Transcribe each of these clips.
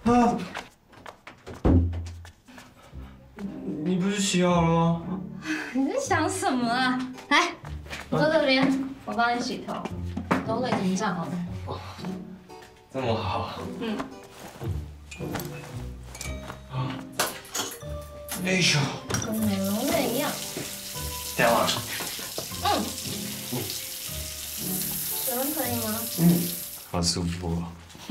啊！你不是洗好了吗？ 你在想什么啊？来，坐这边，我帮你洗头，都已经胀了。 这么好。 嗯。 啊！哎呦， 跟美容院一样。 这样吗？ 嗯。水温可以吗？ 好舒服啊。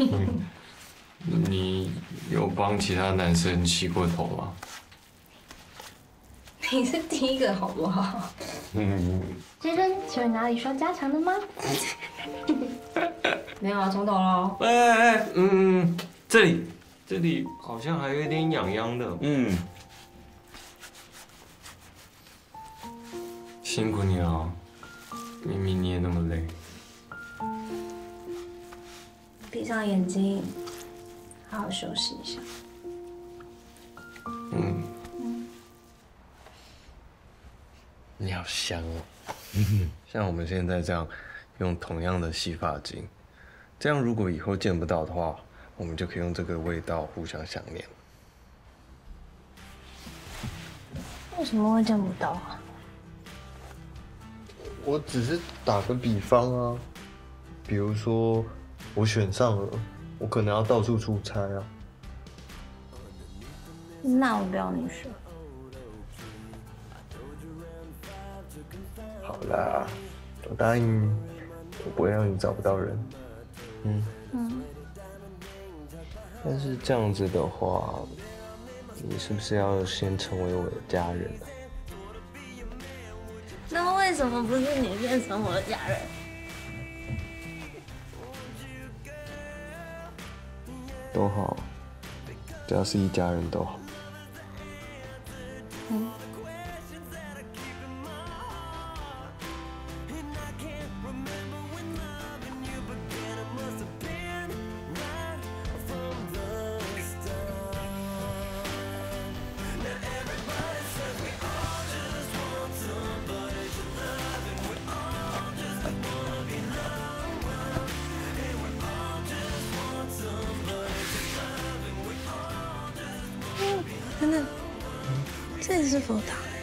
你有帮其他男生洗过头吗？ 你是第一个好不好？先生，请问哪里需要加强的吗？没有啊，从头喽。 这里好像还有点痒痒的。辛苦你了，明明你也那么累。 闭上眼睛，好好休息一下。 你好香哦。像我们现在这样用同样的洗发精，这样如果以后见不到的话，我们就可以用这个味道互相想念。 为什么会见不到啊？ 我只是打个比方啊，比如说我选上了，我可能要到处出差啊。 那我不要你选。 好啦，我答应，我不会让你找不到人。但是这样子的话，你是不是要先成为我的家人啊？ 那么为什么不是你变成我的家人？ 都好，只要是一家人都好。 等等，这里是佛堂。